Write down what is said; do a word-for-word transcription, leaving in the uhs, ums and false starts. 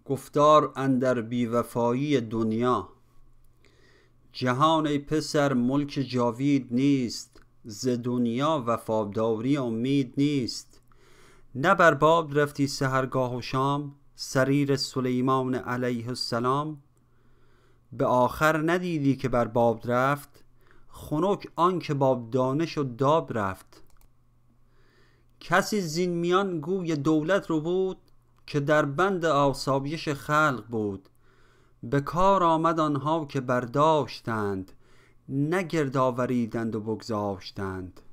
گفتار اندر بیوفائی دنیا. جهان ای پسر ملک جاوید نیست، ز دنیا وفاداری امید نیست. نه بر باد رفتی سحرگاه و شام، سریر سلیمان علیه السلام. به آخر ندیدی که بر باد رفت، خنک آن که با دانش و داد رفت. کسی زین میان گوی دولت رو بود، که در بند آسایش خلق بود. به کار آمد آنها که برداشتند، نه گرد آوریدند و بگذاشتند.